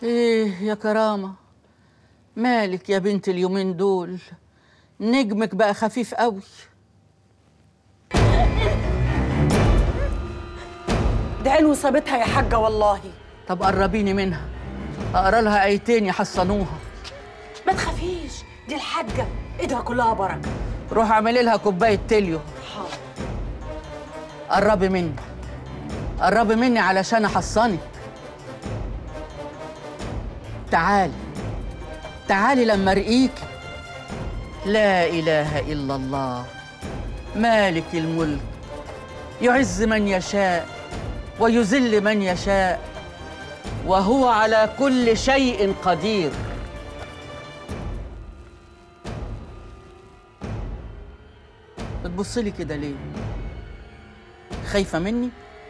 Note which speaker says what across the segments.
Speaker 1: ايه يا كرامة، مالك يا بنت اليومين دول؟ نجمك بقى خفيف قوي.
Speaker 2: ده عين وصابتها يا حاجة والله.
Speaker 1: طب قربيني منها اقرا لها ايتين يحصنوها.
Speaker 2: ما تخافيش، دي الحاجة ايدها كلها بركة.
Speaker 1: روح اعملي لها كوباية تليو.
Speaker 2: حاضر.
Speaker 1: قربي مني، قربي مني علشان احصنك. تعالي تعالي لما ارقيكي. لا اله الا الله، مالك الملك، يعز من يشاء ويذل من يشاء، وهو على كل شيء قدير. بتبصلي كده ليه؟ خايفة مني؟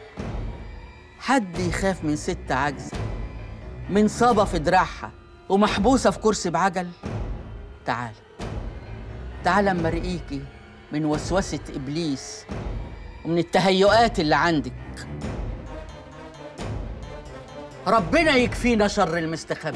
Speaker 1: حد يخاف من ست عاجزة من صابة في دراعها ومحبوسة في كرسي بعجل؟ تعالي تعالي اما ارقيكي من وسوسة إبليس ومن التهيؤات اللي عندك. ربنا يكفينا شر المستخبي.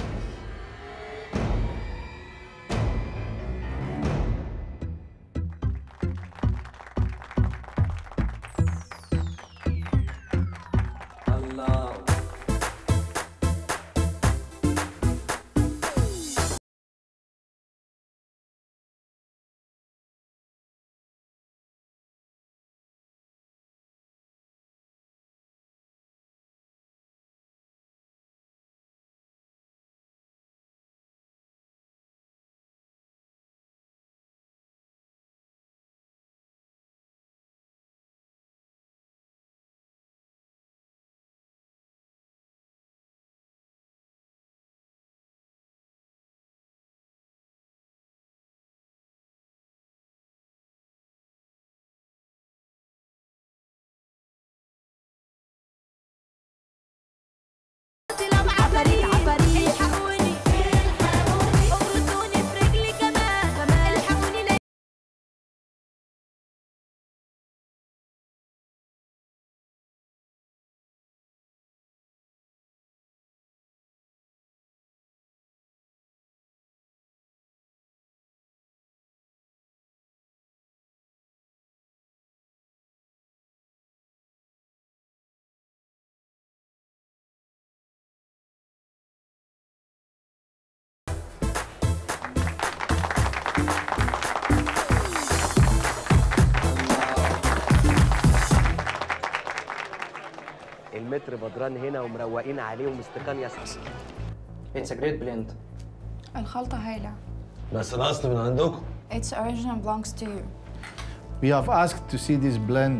Speaker 3: المتر بدران هنا ومروقين عليه ومستكان يا صاحبي.
Speaker 4: It's a great blend.
Speaker 5: الخلطة هايلة.
Speaker 6: بس الأصل من عندكم.
Speaker 5: Its origin belongs to you.
Speaker 7: We have asked to see this blend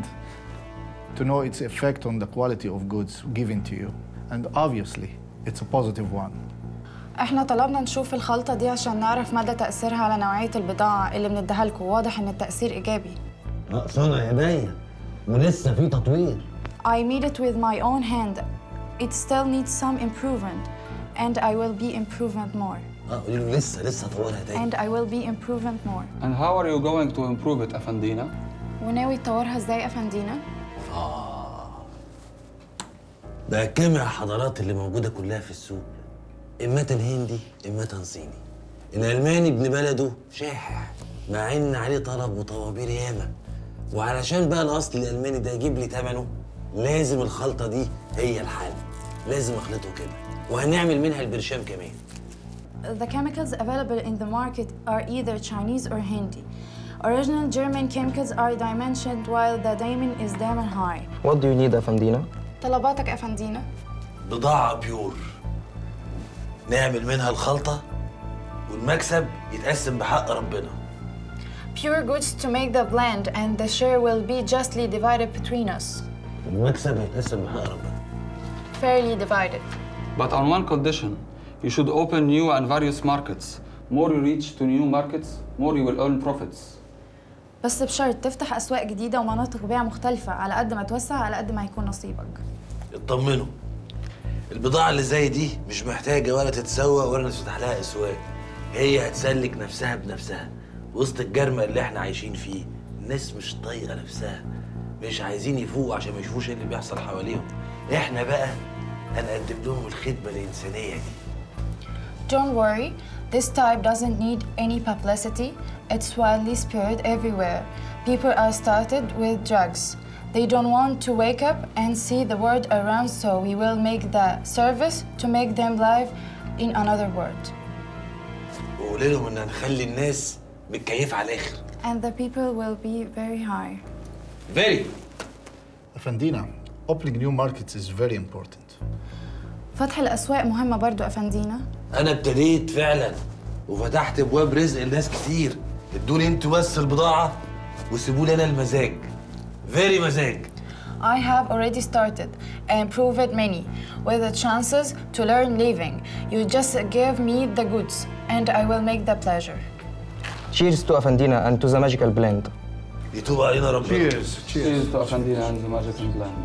Speaker 7: to know its effect on the quality of goods given to you. And obviously, it's a positive one.
Speaker 5: احنا طلبنا نشوف الخلطة دي عشان نعرف مدى تأثيرها على نوعية البضاعة اللي بنديها لكم. واضح إن التأثير إيجابي.
Speaker 6: صنع يديا ولسه في تطوير.
Speaker 5: I made it with my own hand. It still needs some improvement, and I will be improvement more.
Speaker 6: قولي له لسه طورها تاني.
Speaker 5: And I will be improvement more.
Speaker 4: And how are you going to improve it, أفندينا?
Speaker 5: وناوي تطورها ازاي يا أفندينا؟
Speaker 6: ده جامع الحضارات اللي موجودة كلها في السوق، إما هندي إما صيني. الألماني ابن بلده شاحح مع إن عليه طلب وطوابير ياما، وعلشان بقى الأصل الألماني ده يجيب لي ثمنه لازم الخلطة دي هي الحل، لازم أخلطه كده، وهنعمل منها البرشام كمان.
Speaker 5: The chemicals available in the market are either Chinese or Hindi. Original German chemicals are dimensioned while the diamond is diamond high.
Speaker 4: What do you need, أفندينا?
Speaker 5: طلباتك يا فندينا.
Speaker 6: بضاعة بيور نعمل منها الخلطة والمكسب يتقسم بحق ربنا.
Speaker 5: Pure goods to make the blend and the share will be justly divided between us.
Speaker 6: المكسب هيتقسم بحق ربنا.
Speaker 5: Fairly divided.
Speaker 4: But on one condition, you should open new and various markets. More you reach to new markets, more you will earn profits.
Speaker 5: بس بشرط تفتح أسواق جديدة ومناطق بيع مختلفة. على قد ما توسع على قد ما هيكون نصيبك.
Speaker 6: اطمنوا، البضاعة اللي زي دي مش محتاجة ولا تتسوق ولا نفتح لها أسواق، هي هتسلك نفسها بنفسها وسط الجرمة اللي احنا عايشين فيه. الناس مش طايقة نفسها، مش عايزين يفوقوا عشان ما يشوفوش ايه اللي بيحصل حواليهم. احنا بقى هنقدم لهم الخدمة الإنسانية دي.
Speaker 5: Don't worry, this type doesn't need any publicity. It's widely spread everywhere. People are started with drugs. They don't want to wake up and see the word around, so we will make the service to make them live in another world.
Speaker 6: وقولي لهم ان هنخلي الناس متكيفه على الاخر.
Speaker 5: And the people will be very high.
Speaker 6: Very.
Speaker 7: Afandina, opening new markets is very important.
Speaker 5: فتح الأسواق مهمة برضو أفندينا.
Speaker 6: انا ابتديت فعلا وفتحت ابواب رزق لناس كتير. ادوني انتوا بس البضاعه وسيبوا لي انا المزاج. Very مزاج.
Speaker 5: I have already started and proved many with the chances to learn living. You just give me the goods and I will make the pleasure.
Speaker 3: Cheers to Afandina and to the magical blend.
Speaker 6: يتوب علينا ربنا.
Speaker 7: Cheers.
Speaker 4: Cheers to Afandina and the magic blend.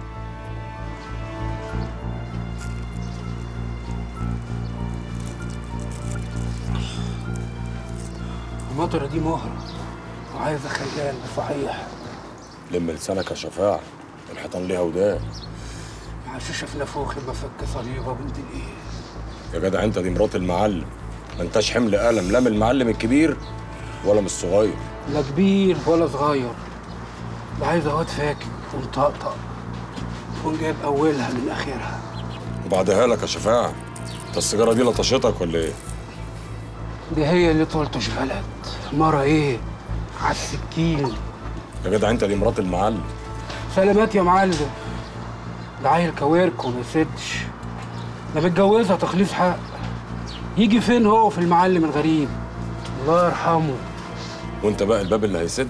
Speaker 8: المطرة دي مهرة وعايزة خيال صحيح.
Speaker 9: لم لسانك يا شفاعة، الحيطان ليها ودان.
Speaker 8: معششة في نافوخي مفك صليبة بنت الايه.
Speaker 9: يا جدع انت دي مرات المعلم، ما انتش حمل قلم لا من المعلم الكبير ولا من الصغير.
Speaker 8: لا كبير ولا صغير، ده عايزة واد فاكك ومطقطق ونجايب أولها من آخرها.
Speaker 9: وبعدها لك يا شفاعة، انت السيجارة دي لطشتك ولا ايه؟
Speaker 8: دي هي اللي تلطش بلد، مرة ايه؟ عالسكين.
Speaker 9: يا جدع انت دي مرات المعلم.
Speaker 8: سلامات يا معلم. ده عيل كوارك وما يسدش، ده متجوزها تخليص حق. يجي فين هو في المعلم الغريب؟ الله يرحمه.
Speaker 9: وانت بقى الباب اللي هيسد؟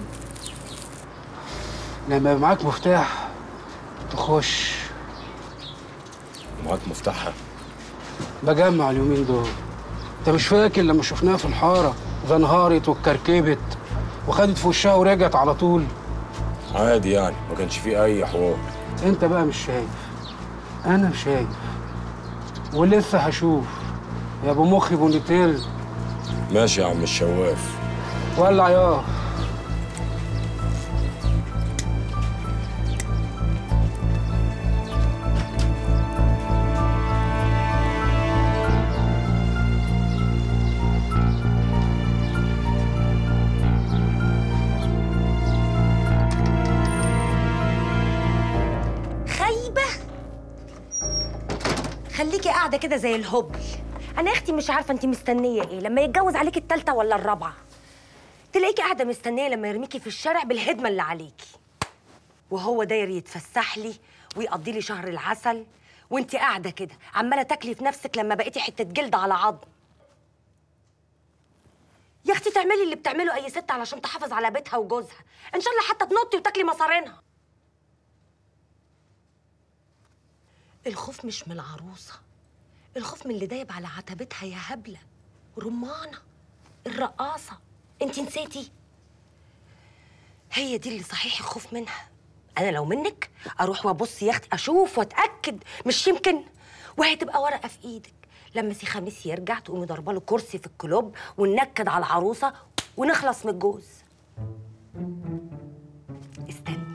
Speaker 8: لما يبقى معاك مفتاح تخش.
Speaker 9: ومعاك مفتاحها؟
Speaker 8: بجمع اليومين دول. انت مش فاكر لما شفناها في الحاره زنهارت واتكركبت وخدت في وشها ورجعت على طول؟
Speaker 9: عادي يعني، ما كانش فيه اي حوار.
Speaker 8: انت بقى مش شايف، انا شايف ولسه هشوف يا ابو مخي بونيتيل.
Speaker 9: ماشي يا عم الشواف.
Speaker 8: ولع ياه.
Speaker 2: خليكي قاعده كده زي الهبل. انا يا اختي مش عارفه انت مستنيه ايه لما يتجوز عليكي التالتة ولا الرابعه. تلاقيكي قاعده مستنيه لما يرميكي في الشارع بالهدمه اللي عليكي، وهو داير يتفسح لي ويقضي لي شهر العسل، وانت قاعده كده عماله تاكلي في نفسك لما بقيتي حته جلد على عظم. يا اختي تعملي اللي بتعمله اي ست علشان تحافظ على بيتها وجوزها، ان شاء الله حتى تنطي وتاكلي مصارينها. الخوف مش من العروسة، الخوف من اللي دايب على عتبتها يا هبلة. رمانة الرقاصة، انت نسيتي؟ هي دي اللي صحيح الخوف منها. أنا لو منك أروح وأبص يا أختي أشوف وأتأكد، مش يمكن وهتبقى ورقة في إيدك لما سي خميس يرجع تقومي ضربة له كرسي في الكلوب وننكد على العروسة ونخلص من الجوز. استني.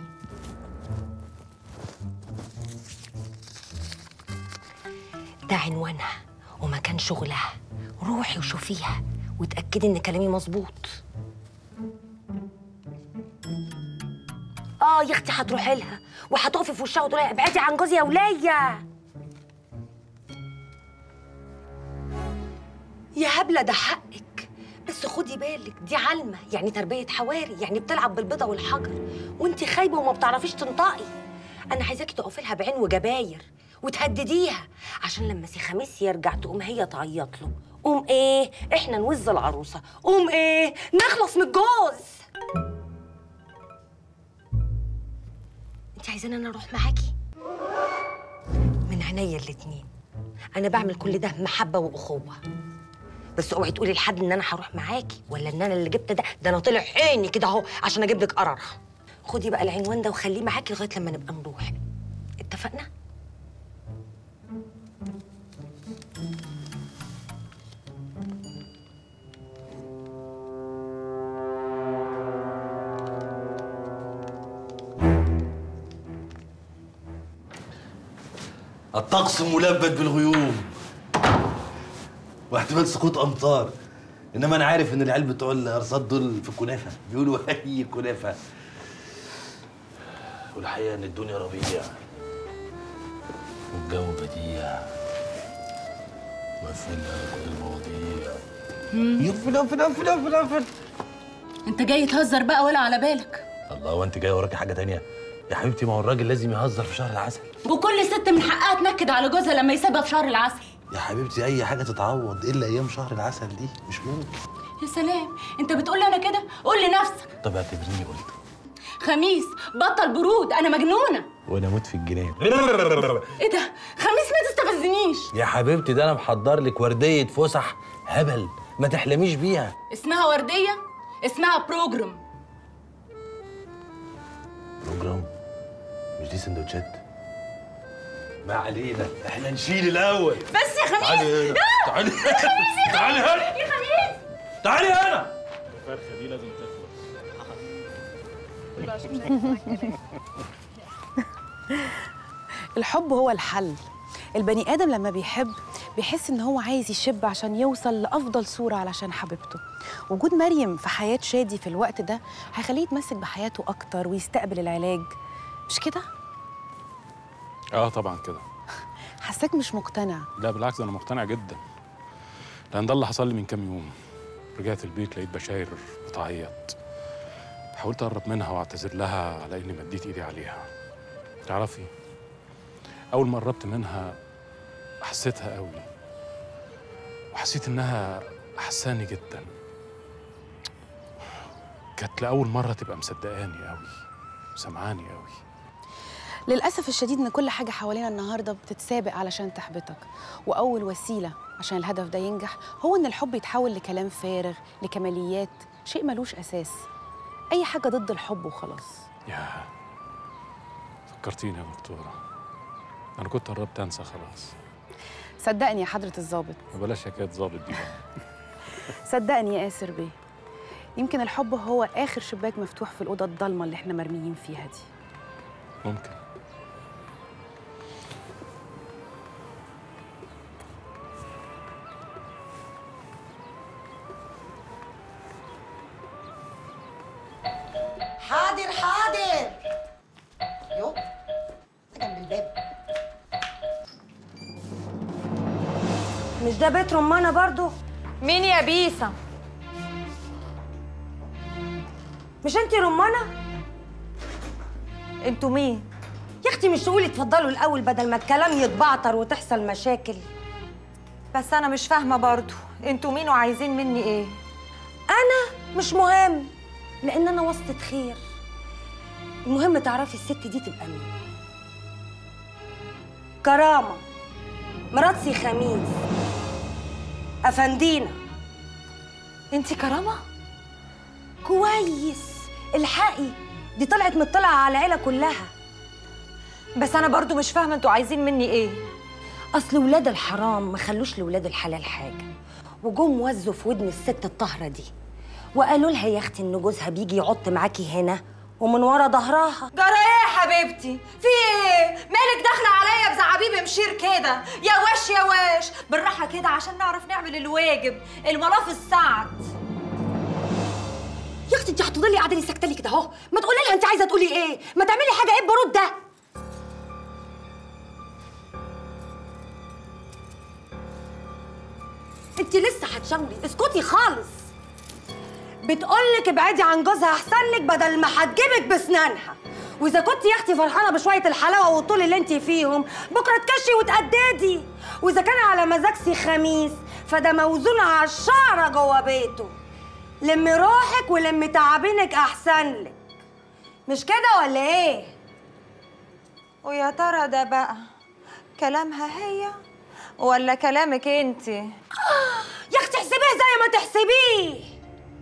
Speaker 2: ده عنوانها ومكان شغلها، روحي وشوفيها وتأكدي إن كلامي مظبوط. يا اختي هتروحي لها وهتقفي في وشها وتقولي ابعدي عن جوزي يا ولية. يا هبلة ده حقك، بس خدي بالك دي علمة، يعني تربية حواري، يعني بتلعب بالبيضة والحجر وانتي خايبة وما بتعرفيش تنطقي. أنا عايزاكي تقفي لها بعين وجباير وتهدديها عشان لما سي خميس يرجع تقوم هي تعيط له. قوم ايه؟ احنا نوز العروسة، قوم ايه؟ نخلص من الجوز. انت عايزاني انا اروح معاكي؟ من عينيا الاتنين، انا بعمل كل ده محبة واخوة، بس اوعي تقولي لحد ان انا هروح معاكي ولا ان انا اللي جبت ده انا طلع عيني كده اهو عشان اجيب لك قرارها. خدي بقى العنوان ده وخليه معاكي لغاية لما نبقى نروح، اتفقنا؟
Speaker 6: الطقس ملبد بالغيوم. واحتمال سقوط امطار. انما انا عارف ان العيال بتوع الارصاد دول في الكنافه، بيقولوا اي كنافه. والحقيقه ان الدنيا ربيع والجو بديع وقفلنا كل المواضيع. يقفل.
Speaker 10: انت جاي تهزر بقى ولا على بالك؟
Speaker 6: الله، وانت جاي وراكي حاجه تانية؟ يا حبيبتي ما هو الراجل لازم يهزر في شهر العسل.
Speaker 10: وكل ست من حقها تنكد على جوزها لما يسيبها في شهر العسل.
Speaker 6: يا حبيبتي اي حاجه تتعوض الا ايام شهر العسل دي، مش ممكن.
Speaker 10: يا سلام، انت بتقول لي انا كده؟ قول لنفسك.
Speaker 6: طب اعتبريني قلت.
Speaker 10: خميس بطل برود، انا مجنونه.
Speaker 6: وانا اموت في الجنان.
Speaker 10: ايه ده؟ خميس ما تستفزنيش.
Speaker 6: يا حبيبتي ده انا محضر لك ورديه فسح هبل ما تحلميش بيها.
Speaker 10: اسمها ورديه؟ اسمها بروجرام.
Speaker 6: بروجرام؟ مش دي سندوتشات؟ ما علينا، احنا نشيل الاول.
Speaker 10: بس يا خميس.
Speaker 6: تعالي هنا. تعالي
Speaker 10: يا خميس.
Speaker 6: تعالي هنا.
Speaker 10: يا خميس
Speaker 6: تعالي هنا.
Speaker 11: الفرخه دي لازم تخلص.
Speaker 12: الحب هو الحل. البني آدم لما بيحب بيحس إن هو عايز يشب عشان يوصل لأفضل صورة علشان حبيبته. وجود مريم في حياة شادي في الوقت ده هيخليه يتمسك بحياته أكتر ويستقبل العلاج، مش كده؟
Speaker 11: طبعا كده.
Speaker 12: حساك مش مقتنع.
Speaker 11: لا بالعكس، انا مقتنع جدا، لان ده اللي حصل لي من كام يوم. رجعت البيت لقيت بشاير بتعيط. حاولت اقرب منها واعتذر لها على اني مديت ايدي عليها. تعرفي، اول ما قربت منها حسيتها قوي، وحسيت انها حساني جدا. كانت لاول مره تبقى مصدقاني قوي، سمعاني قوي.
Speaker 12: للأسف الشديد إن كل حاجة حوالينا النهاردة بتتسابق علشان تحبطك، وأول وسيلة عشان الهدف ده ينجح هو إن الحب يتحول لكلام فارغ، لكماليات، شيء ملوش أساس، أي حاجة ضد الحب وخلاص.
Speaker 11: ياه، فكرتيني يا دكتورة، أنا كنت قربت أنسى خلاص.
Speaker 12: صدقني يا حضرة الضابط.
Speaker 11: بلاش حكاية ضابط دي بقى.
Speaker 12: صدقني يا آسر بيه، يمكن الحب هو آخر شباك مفتوح في الأوضة الضلمة اللي إحنا مرميين فيها دي.
Speaker 11: ممكن.
Speaker 2: حاضر. يو جنب الباب. مش ده بيت رمانة برضو؟
Speaker 13: مين يا بيسا؟
Speaker 2: مش انتي رمانة؟
Speaker 13: انتوا مين؟
Speaker 2: يا اختي مش تقولي اتفضلوا الاول بدل ما الكلام يتبعتر وتحصل مشاكل.
Speaker 13: بس انا مش فاهمه برضو، انتوا مين وعايزين مني ايه؟
Speaker 2: انا مش مهم، لان انا واسطة خير. المهم تعرفي الست دي تبقى مين. كرامة مرات سي خميس افندينا.
Speaker 13: انتي كرامة؟
Speaker 2: كويس، الحقي دي طلعت مطلعة على العيلة كلها.
Speaker 13: بس انا برضو مش فاهمه انتوا عايزين مني ايه.
Speaker 2: اصل ولاد الحرام ما خلوش لولاد الحلال حاجه، وجم وزوا في ودن الست الطاهره دي وقالوا لها يا اختي ان جوزها بيجي يعط معاكي هنا ومن ورا ظهرها.
Speaker 13: جرى ايه يا حبيبتي؟ في ايه؟ مالك داخله عليا بزعابيب مشير كده؟ يا وش يا وش، بالراحه كده عشان نعرف نعمل الواجب. الملاف السعد.
Speaker 2: يا اختي انت هتفضلي قاعده لي ساكته لي كده اهو، ما تقولي لها انت عايزه تقولي ايه، ما تعملي حاجه. ايه البرود ده؟ انت لسه هتشاوري؟ اسكتي خالص. بتقولك ابعدي عن جوزها احسن لك بدل ما هتجيبك بسنانها. واذا كنت يا اختي فرحانه بشويه الحلاوه والطول اللي انت فيهم، بكره تكشي وتقددي. واذا كان على مزاج سي خميس فده موزون على الشعره جوه بيته. لمي روحك ولمي تعابينك احسن لك، مش كده ولا ايه؟
Speaker 13: ويا ترى ده بقى كلامها هي ولا كلامك انتي؟
Speaker 2: يا اختي احسبيه زي ما تحسبيه.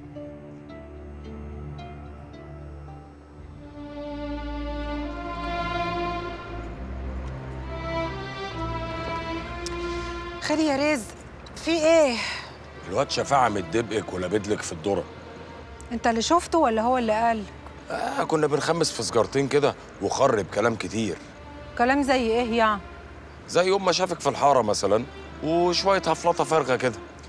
Speaker 12: خير يا رزق، في ايه؟
Speaker 9: الواد شفاعة متدبقك ولابدلك في الذرة.
Speaker 12: انت اللي شفته ولا هو اللي قال؟
Speaker 9: كنا بنخمس في سجارتين كده وخرب كلام كتير.
Speaker 12: كلام زي ايه يعني؟
Speaker 9: زي يوم ما شافك في الحارة مثلا وشوية هفلطة فارغة كده.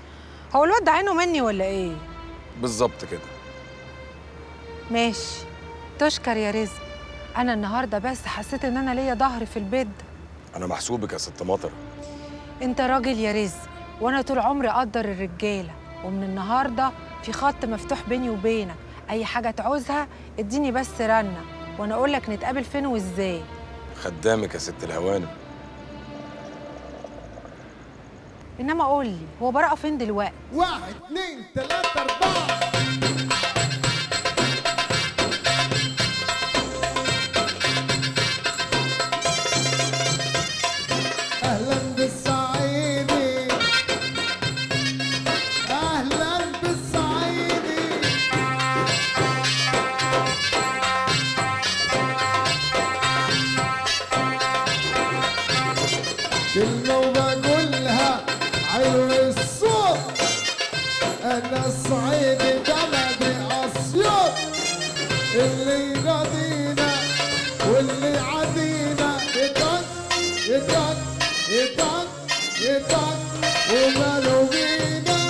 Speaker 14: هو الواد ده عينه مني ولا ايه؟
Speaker 9: بالظبط كده.
Speaker 14: ماشي، تشكر يا رزق. انا النهارده بس حسيت ان انا ليا ظهر في البيت ده.
Speaker 9: انا محسوبك يا ست مطر.
Speaker 14: انت راجل يا رزق، وانا طول عمري اقدر الرجاله، ومن النهارده في خط مفتوح بيني وبينك، اي حاجه تعوزها اديني بس رنه وانا اقول لك نتقابل فين وازاي.
Speaker 9: خدامك يا ست الهوانم.
Speaker 14: انما قول لي، هو براءه فين دلوقتي؟
Speaker 15: 1 2 3 4. اهلا بالصعيدي، اهلا بالصعيدي. كلمة وبقولها حلو الصوت، انا الصعيدي بلدي اسيوط، اللي ينادينا واللي عدينا يطق يطق يطق يطق وماله بينا.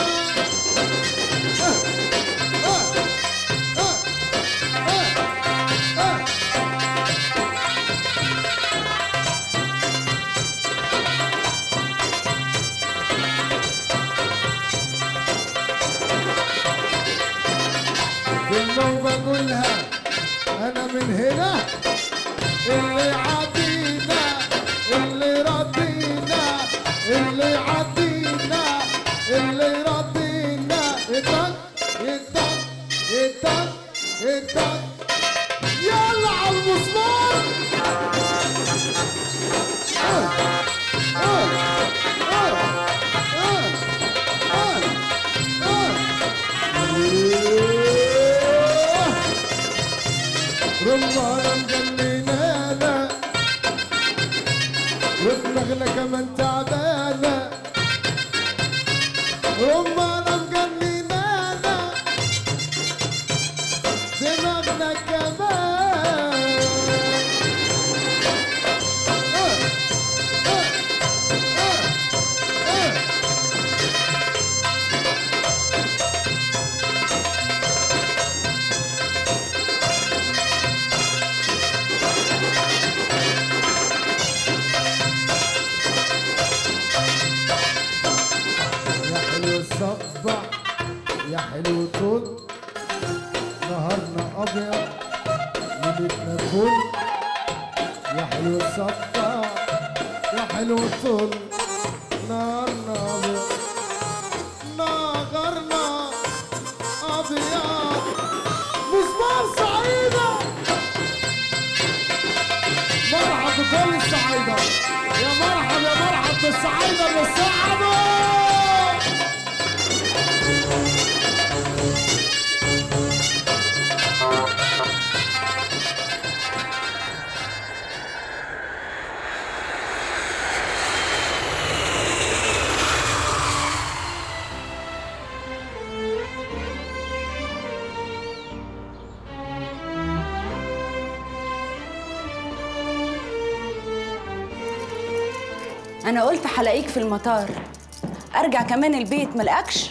Speaker 15: كلمة وبقولها أنا من هنا، اللي عدينا اللي ردينا اللي عدينا اللي ردينا يطق يطق يطق يطق. يلا على المسمار. رمانة مجننانا ودماغنا كمان تعبانة، رمانة مجننانا دماغنا كمان. صبح يا حلو طول، نهارنا ابيض ليلتنا فل. يا حلو صبح يا حلو طول، نهارنا ابيض نهارنا ابيض. مسمار صعيدة، مرحب بكل الصعايدة، يا مرحب يا مرحب بالصعايدة اللي صعدوا.
Speaker 10: أنا قلت هلاقيك في المطار، أرجع كمان البيت ملقكش.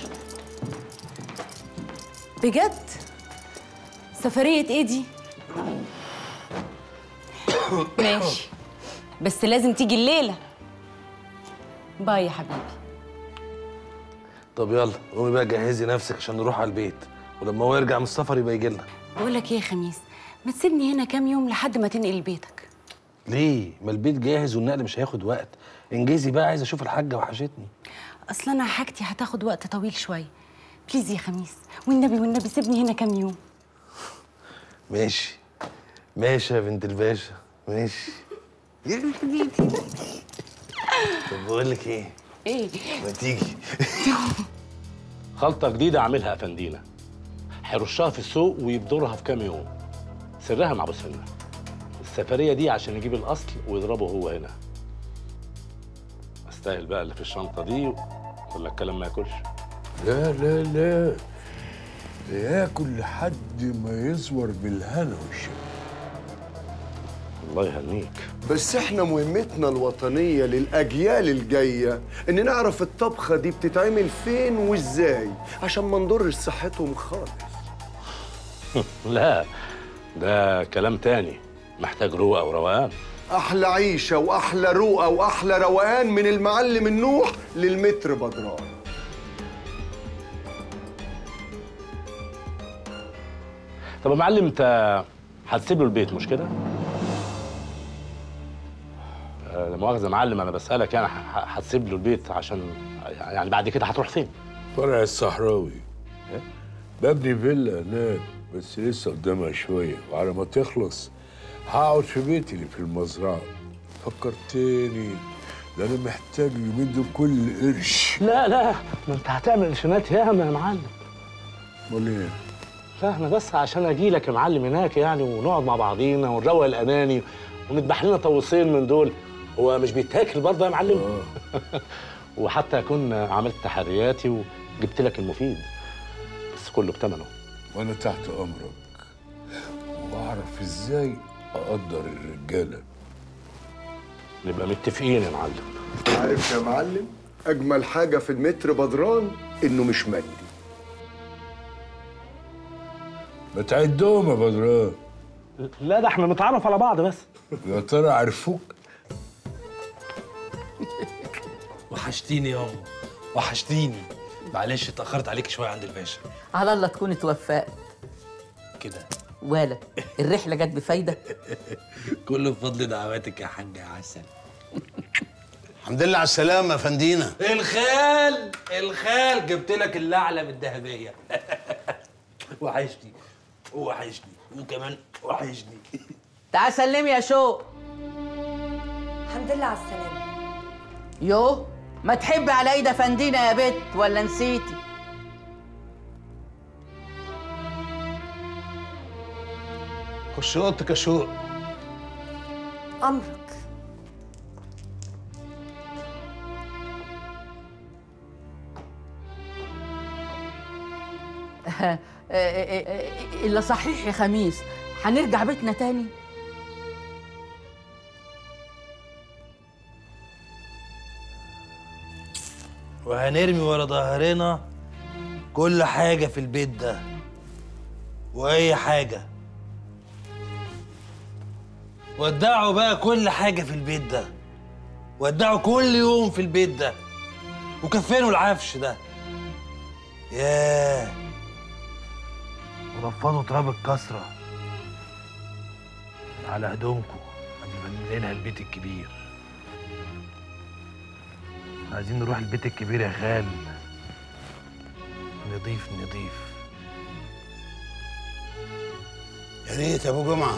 Speaker 10: بجد؟ سفرية إيه دي؟ ماشي، بس لازم تيجي الليلة. باي يا حبيبي.
Speaker 6: طب يلا قومي بقى جهزي نفسك عشان نروح على البيت، ولما هو يرجع من السفر يبقى يجي لنا.
Speaker 10: بقول لك إيه يا خميس، ما تسيبني هنا كام يوم لحد ما تنقل بيتك.
Speaker 6: ليه؟ ما البيت جاهز والنقل مش هياخد وقت. انجزي بقى، عايز اشوف الحاجه وحشتني.
Speaker 10: اصل انا حاجتي هتاخد وقت طويل شويه. بليز يا خميس، والنبي والنبي سيبني هنا كام يوم.
Speaker 6: ماشي ماشي يا بنت الباشا، ماشي. طب بقول لك ايه؟
Speaker 10: ايه؟
Speaker 6: ما تيجي.
Speaker 11: خلطه جديده عاملها افندينا، هيرشها في السوق ويبدرها في كام يوم. سرها مع ابو سنه. السفريه دي عشان يجيب الاصل ويضربه هو هنا. استاهل بقى اللي في الشنطه دي ولا الكلام ما ياكلش؟
Speaker 16: لا لا لا، ياكل لحد ما يصور بالهنا والشفا.
Speaker 6: الله يهنيك.
Speaker 17: بس احنا مهمتنا الوطنية للأجيال الجاية إن نعرف الطبخة دي بتتعمل فين وإزاي عشان ما نضرش صحتهم خالص.
Speaker 6: لا، ده كلام تاني، محتاج روقة وروقان.
Speaker 17: أحلى عيشة وأحلى روقة وأحلى روقان من المعلم النوح للمتر بدران.
Speaker 6: طب يا معلم، انت هتسيب له البيت مش كده؟ لا مؤاخذة يا معلم، أنا بسألك يعني هتسيب له البيت عشان يعني بعد كده هتروح فين؟
Speaker 16: فرع الصحراوي. ببني فيلا هناك بس لسه قدامها شوية، وعلى ما تخلص هقعد في بيتي اللي في المزرعة. فكرتني، ده أنا محتاج اليومين دول كل قرش.
Speaker 6: لا لا، ما أنت هتعمل قرشينات ياما يا معلم.
Speaker 16: أمال إيه؟
Speaker 6: لا أنا بس عشان أجي لك يا معلم هناك يعني، ونقعد مع بعضينا ونروق الأناني ونذبح لنا طاووسين من دول. هو مش بيتاكل برضه يا معلم؟ وحتى أكون عملت تحرياتي وجبت لك المفيد، بس كله بثمنه.
Speaker 16: وأنا تحت أمرك، وأعرف إزاي أقدر الرجالة.
Speaker 6: نبقى متفقين يا معلم.
Speaker 17: عارف يا معلم، أجمل حاجة في المتر بدران إنه مش مادي.
Speaker 16: ما تعدهم يا بدران.
Speaker 6: لا ده احنا نتعرف على بعض بس.
Speaker 16: يا ترى عرفوك؟
Speaker 6: وحشتيني يابا، وحشتيني. معلش اتأخرت عليك شوية عند الباشا.
Speaker 1: على الله تكون اتوفقت
Speaker 6: كده.
Speaker 1: ولا الرحلة جت بفايدة؟
Speaker 6: كله بفضل دعواتك يا حاج عسل.
Speaker 18: الحمد لله على السلامة يا فندينا.
Speaker 6: الخال جبت لك الأعلى بالذهبية. وحشني وكمان وحشني.
Speaker 1: تعال سلمي يا شوق.
Speaker 2: الحمد لله على السلامة.
Speaker 1: يو ما تحبي على ايد فندينا يا بت ولا نسيتي؟
Speaker 18: خش اوضتك يا شوق.
Speaker 2: أمرك.
Speaker 1: إلا صحيح يا خميس، هنرجع بيتنا تاني؟
Speaker 6: وهنرمي ورا ظهرنا كل حاجة في البيت ده، وأي حاجة. ودعوا بقى كل حاجة في البيت ده، ودعوا كل يوم في البيت ده، وكفنوا العفش ده. ياه، ورفضوا تراب الكسرة على هدومكم قبل ما ننقلها البيت الكبير. عايزين نروح البيت الكبير يا خال، نضيف.
Speaker 18: يا ريت يا ابو جمعه.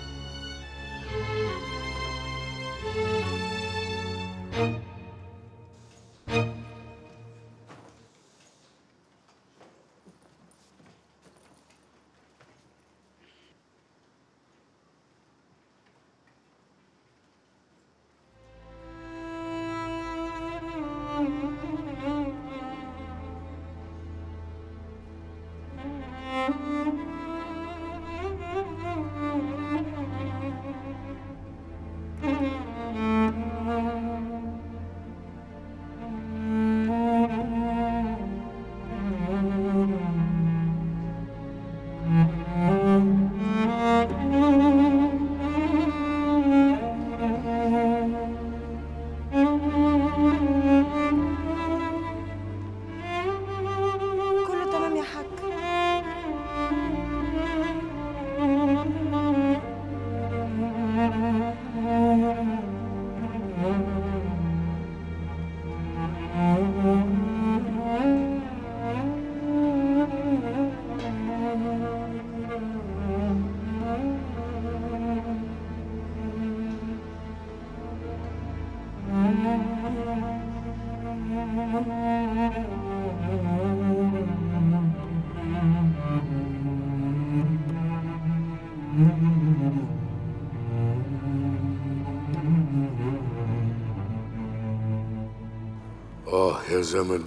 Speaker 16: يا زمن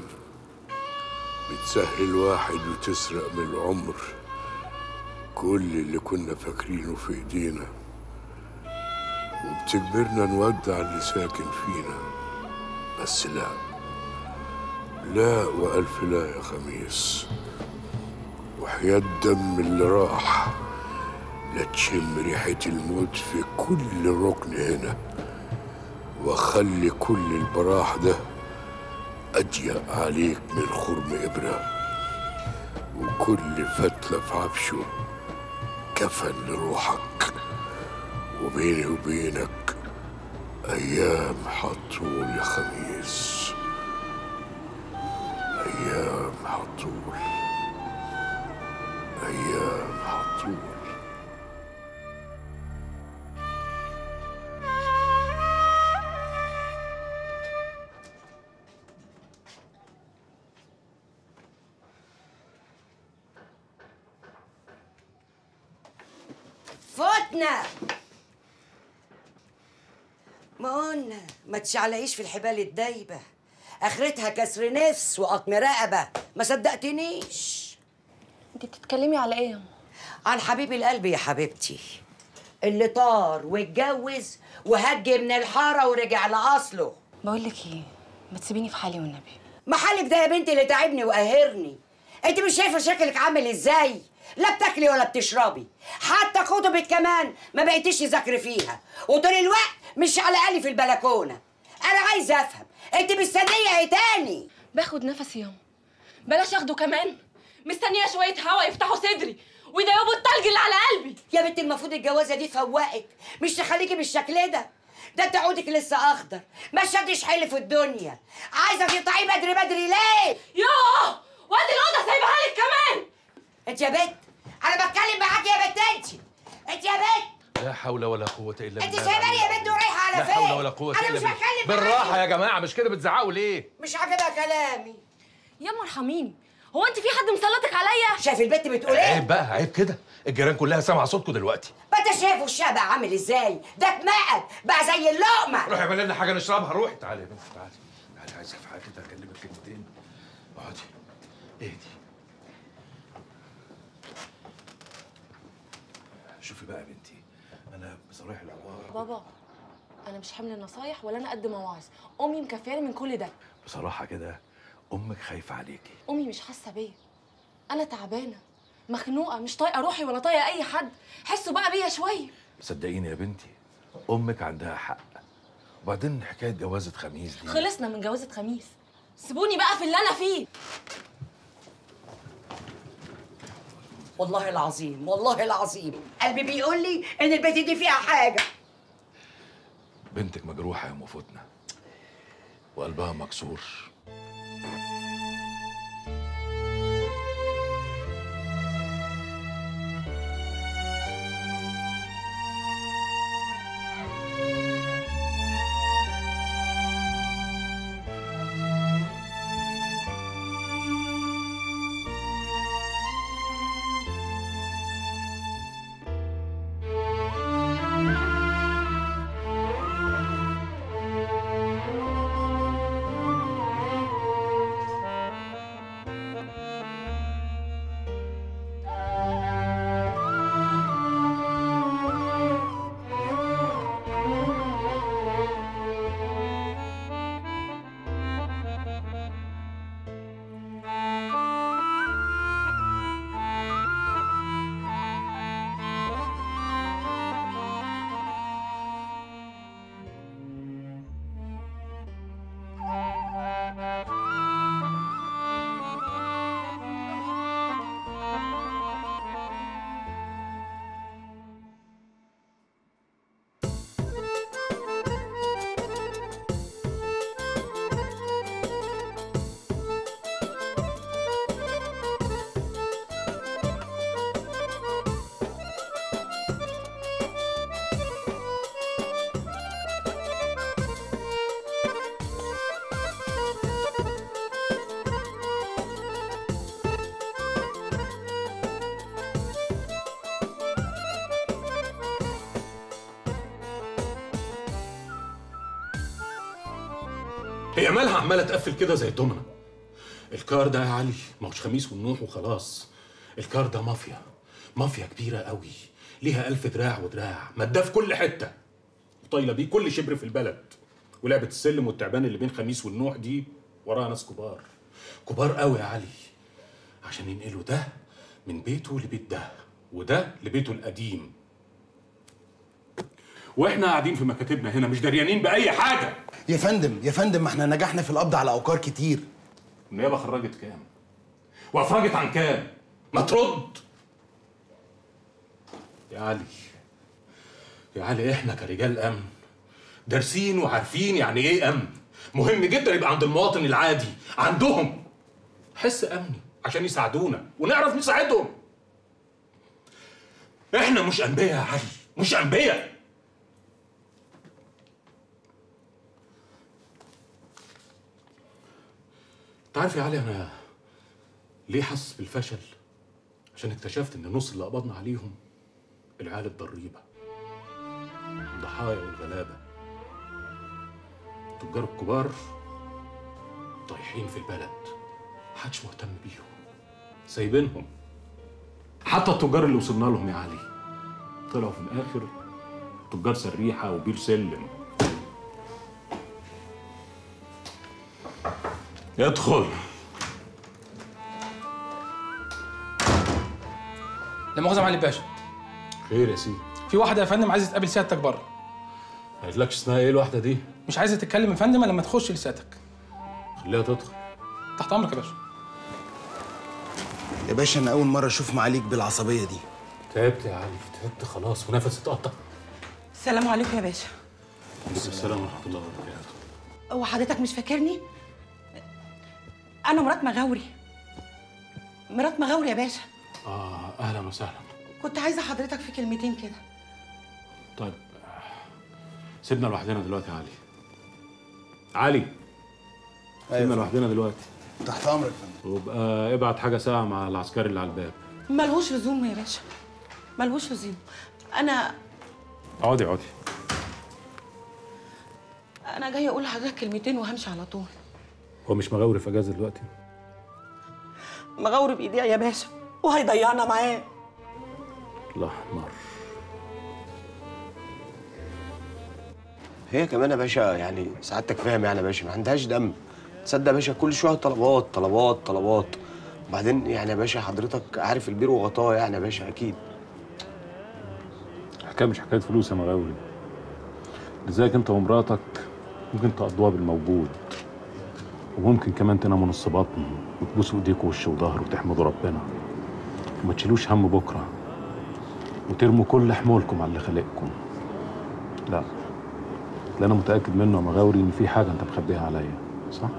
Speaker 16: بتسهل واحد وتسرق من العمر كل اللي كنا فاكرينه في ايدينا. وبتجبرنا نودع اللي ساكن فينا. بس لا، لا وألف لا يا خميس، وحياة الدم اللي راح لا تشم ريحة الموت في كل ركن هنا، وخلي كل البراح ده أضيق عليك من خرم إبرة، وكل فتلة في عفشه كفن لروحك، وبيني وبينك أيام هتطول يا خميس، أيام هتطول، أيام هتطول.
Speaker 2: فتنا ما قلنا ما تشعلقيش في الحبال الدايبه، اخرتها كسر نفس وقطم رقبه. ما صدقتنيش.
Speaker 12: انت بتتكلمي على ايه؟
Speaker 2: عن حبيب القلب يا حبيبتي، اللي طار واتجوز وهج من الحاره ورجع لاصله.
Speaker 12: بقول لك ايه، ما تسيبيني في حالي والنبي.
Speaker 2: محلك ده يا بنتي اللي تعبني وقاهرني. انت مش شايفه شكلك عامل ازاي؟ لا بتاكلي ولا بتشربي، حتى كتبك كمان ما بقيتيش تذاكري فيها، وطول الوقت مش على قلي في البلكونه. انا عايزه افهم انت مستنيه ايه تاني؟
Speaker 19: باخد نفسي ياما، بلاش اخده كمان. مستنيه شويه هوا يفتحوا صدري ويدوبوا التلج اللي على قلبي.
Speaker 2: يا بنتي المفروض الجوازه دي تفوقك، مش تخليكي بالشكل ده. ده انت عودك لسه اخضر، ما شدش حيل في الدنيا. عايزه تقطعيه بدري بدري ليه؟
Speaker 19: ياه، وادي الاوضه سايبها لك كمان.
Speaker 2: انت يا بنت، انا بتكلم معاكي يا بنت. انت يا بنت،
Speaker 20: لا حول ولا قوة إلا بالله.
Speaker 2: انت سايباني يا بنت ورايحه على فين؟
Speaker 20: لا حول ولا قوة
Speaker 2: انا
Speaker 20: إلا
Speaker 2: مش
Speaker 20: بالله.
Speaker 2: بتكلم
Speaker 20: بالراحة يا جماعة، مش كده بتزعقوا ليه؟
Speaker 2: مش عاجبها كلامي.
Speaker 19: ياما ارحميني، هو انت في حد مسلطك عليا؟
Speaker 2: شايف البنت بتقول ايه؟
Speaker 20: عيب بقى، عيب كده، الجيران كلها سامعة صوتكم دلوقتي.
Speaker 2: ما انت شايفه الشبع عامل ازاي؟ ده اتمقد بقى زي اللقمه.
Speaker 20: روحي اعملي لنا حاجة نشربها، روحي. تعالي يا بنتي، تعالي تعالي، عايزك في حاجة كده أكلمك كلمتين. اقعدي، اهدي. شوفي بقى يا بنتي، أنا بصراحة العبارة
Speaker 19: بابا، انا مش حمل النصايح ولا انا قد مواعظ. امي مكفياني من كل ده.
Speaker 20: بصراحة كده أمك خايفة عليكي.
Speaker 19: امي مش حاسه بيا، انا تعبانه مخنوقه، مش طايقه روحي ولا طايقه اي حد. حسوا بقى بيا شويه.
Speaker 20: صدقيني يا بنتي، أمك عندها حق. وبعدين حكاية جوازة خميس دي،
Speaker 19: خلصنا من جوازة خميس، سيبوني بقى في اللي انا فيه.
Speaker 2: والله العظيم والله العظيم قلبي بيقول لي ان البنت دي فيها حاجه.
Speaker 20: بنتك مجروحة يا أم فتنة، وقلبها مكسور.
Speaker 11: هي مالها عماله تقفل كده زي الدومنه؟ الكار ده يا علي ما هوش خميس ونوح وخلاص. الكار ده مافيا، مافيا كبيره قوي، ليها 1000 دراع ودراع، ماداه في كل حته. وطايله بيه كل شبر في البلد. ولعبه السلم والتعبان اللي بين خميس والنوح دي وراها ناس كبار، كبار قوي يا علي، عشان ينقلوا ده من بيته لبيت ده وده لبيته القديم. واحنا قاعدين في مكاتبنا هنا مش دريانين باي حاجه.
Speaker 21: يا فندم يا فندم، ما احنا نجحنا في القبض على اوقار كتير.
Speaker 11: النيابه خرجت كام؟ وافرجت عن كام؟ ما ترد يا علي. يا علي احنا كرجال امن دارسين وعارفين يعني ايه امن. مهم جدا يبقى عند المواطن العادي عندهم حس امني عشان يساعدونا ونعرف نساعدهم. احنا مش انبياء يا علي، مش انبياء. انت عارف يا علي انا ليه حاسس بالفشل؟ عشان اكتشفت ان نص اللي قبضنا عليهم العيال الضريبه، الضحايا والغلابه. التجار الكبار طايحين في البلد، محدش مهتم بيهم، سايبينهم. حتى التجار اللي وصلنا لهم يا علي طلعوا في الاخر تجار سريحه وبير سلم. ادخل.
Speaker 22: لا مؤاخذة يا معالي الباشا.
Speaker 11: خير يا سيدي.
Speaker 22: في واحدة يا فندم عايزة تقابل سيادتك بره.
Speaker 11: ما قالتلكش اسمها ايه الواحدة دي؟
Speaker 22: مش عايزة تتكلم يا فندم الا لما تخش لسيادتك.
Speaker 11: خليها تدخل.
Speaker 22: تحت امرك يا باشا.
Speaker 21: يا باشا انا اول مرة اشوف معاليك بالعصبية دي.
Speaker 11: تعبت يا علي، تعبت خلاص ونفسي اتقطع.
Speaker 10: السلام عليكم يا باشا.
Speaker 11: وعليكم السلام ورحمة الله وبركاته.
Speaker 10: هو حضرتك مش فاكرني؟ أنا مرات مغاوري. مرات مغاوري يا باشا.
Speaker 11: اهلا وسهلا.
Speaker 10: كنت عايزة حضرتك في كلمتين كده.
Speaker 11: طيب سيبنا لوحدنا دلوقتي يا علي. علي سيبنا لوحدنا دلوقتي.
Speaker 21: تحت امرك يا فندم.
Speaker 11: وابقى ابعت حاجة ساعة مع العسكري اللي على الباب.
Speaker 10: ملهوش لزوم يا باشا، ملهوش لزوم. أنا
Speaker 11: اقعدي.
Speaker 10: جاية أقول لحضرتك كلمتين وهمشي على طول.
Speaker 11: هو مش مغاوري في اجازة دلوقتي؟
Speaker 10: مغاوري بإيديها يا باشا وهيضيعنا معاه.
Speaker 11: الله أحمر.
Speaker 17: هي كمان يا باشا يعني سعادتك فاهم يعني يا باشا ما عندهاش دم. تصدق يا باشا كل شويه طلبات طلبات طلبات. وبعدين يعني يا باشا حضرتك عارف البير وغطاه يعني يا باشا اكيد.
Speaker 11: الحكايه مش حكايه فلوس يا مغاوري. ازيك انت ومراتك ممكن تقضوها بالموجود، وممكن كمان تناموا نص بطن وتبوسوا ايديكوا وش وظهر وتحمدوا ربنا وما تشيلوش هم بكره وترموا كل حمولكم على اللي خلقكم. لا، اللي انا متاكد منه يا مغاوري ان في حاجه انت مخبيها عليا، صح؟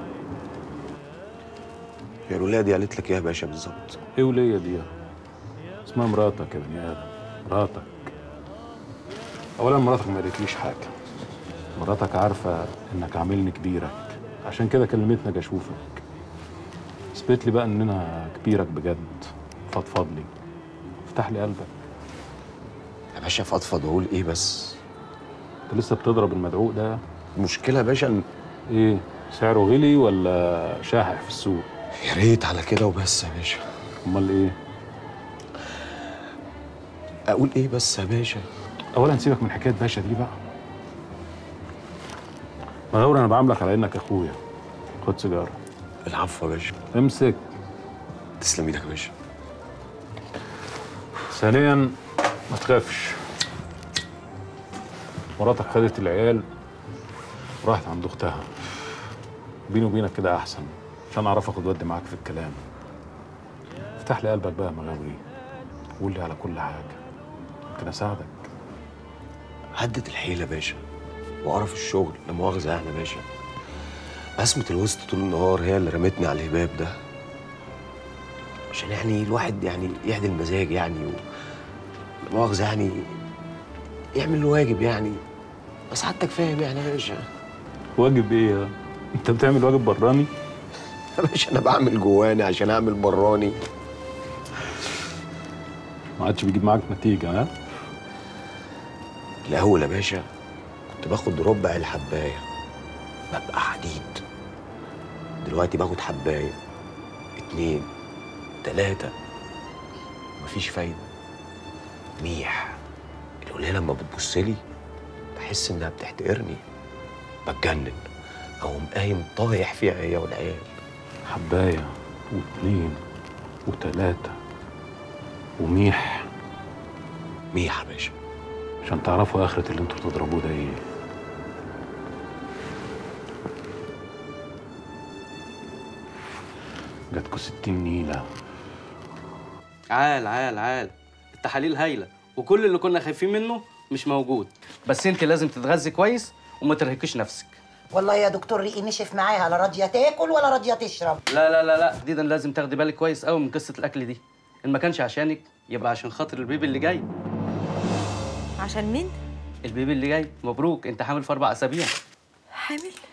Speaker 17: يا الولايه دي قالت لك ايه يا باشا بالظبط؟
Speaker 11: ايه وليه دي؟ اسمها مراتك يا بني ادم، مراتك. اولا مراتك ما قالتليش حاجه. مراتك عارفه انك عاملني كبيرك، عشان كده كلمتني اجي اشوفك. اثبت لي بقى ان انا كبيرك بجد. فضفض لي، افتح لي قلبك
Speaker 17: يا باشا. فضفض واقول ايه بس؟
Speaker 11: انت لسه بتضرب المدعوق ده؟
Speaker 17: المشكله يا باشا
Speaker 11: ايه؟ سعره غلي ولا شاحح في السوق؟
Speaker 17: يا ريت على كده وبس يا باشا.
Speaker 11: امال ايه؟
Speaker 17: اقول ايه بس يا باشا؟
Speaker 11: اولا سيبك من حكايه باشا دي بقى. مغاوري انا بعاملك على انك اخويا. خد سيجاره.
Speaker 17: العفو يا باشا.
Speaker 11: امسك.
Speaker 17: تسلم ايدك يا باشا.
Speaker 11: ثانيا ما تخافش، مراتك خدت العيال وراحت عند اختها. بيني وبينك كده احسن عشان اعرف اخد ودي معاك في الكلام. افتح لي قلبك بقى يا مغاوري، قول لي على كل حاجه يمكن اساعدك.
Speaker 17: هدت الحيله يا باشا وقرف الشغل، لا مؤاخذه يعني يا باشا. قسمة الوسط طول النهار هي اللي رمتني على الهباب ده، عشان يعني الواحد يعني يهدي المزاج يعني لا مؤاخذه يعني يعمل الواجب يعني. بس حضرتك فاهم يعني يا باشا.
Speaker 11: واجب ايه؟ انت بتعمل واجب براني؟
Speaker 17: يا باشا انا بعمل جواني عشان اعمل براني.
Speaker 11: ما عادش بيجيب معاك نتيجه ها؟
Speaker 17: الاول يا باشا كنت باخد ربع الحبايه ببقى حديد. دلوقتي باخد حبايه 2 3 مفيش فايده. ميح الولايه لما بتبص لي بحس انها بتحتقرني، بتجنن، اقوم قايم طايح فيها هي والعيال.
Speaker 11: حبايه واتنين وتلاته وميح.
Speaker 17: ميح يا باشا،
Speaker 11: عشان تعرفوا اخرة اللي انتوا بتضربوه ده ايه. جاتكوا 60 نيلة.
Speaker 3: عال التحاليل هايلة وكل اللي كنا خايفين منه مش موجود، بس انت لازم تتغذي كويس وما ترهقيش نفسك.
Speaker 5: والله يا دكتور ريقي نشف معاها، لا راضيه تاكل ولا راضيه تشرب.
Speaker 3: لا تحديدا لازم تاخدي بالك كويس قوي من قصة الأكل دي، إن ما كانش عشانك يبقى عشان خاطر البيبي اللي جاي.
Speaker 13: عشان مين؟
Speaker 3: البيبي اللي جاي. مبروك، انت حامل في 4 أسابيع.
Speaker 13: حامل؟